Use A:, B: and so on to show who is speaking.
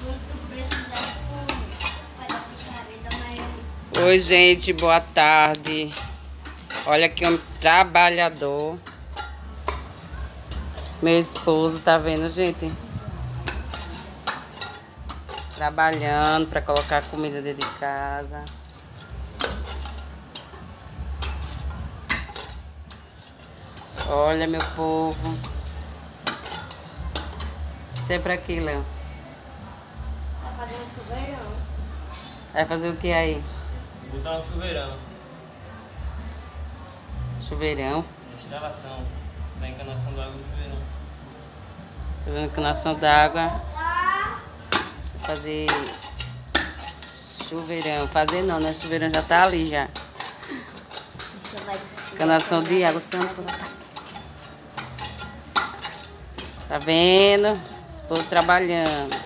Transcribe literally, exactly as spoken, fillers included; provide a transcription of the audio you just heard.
A: Oi, gente, boa tarde. Olha que homem trabalhador. Meu esposo, tá vendo, gente? Trabalhando para colocar comida dentro de casa. Olha, meu povo. Sempre aqui, Léo.
B: Vai fazer um chuveirão.
A: Vai fazer o que aí?
C: Botar um chuveirão.
A: Chuveirão.
C: Instalação da encanação d'água do chuveirão.
A: Fazendo encanação d'água. Fazer chuveirão. Fazer não, né? Chuveirão já tá ali já. Encanação de água. Tá vendo? Esposo trabalhando.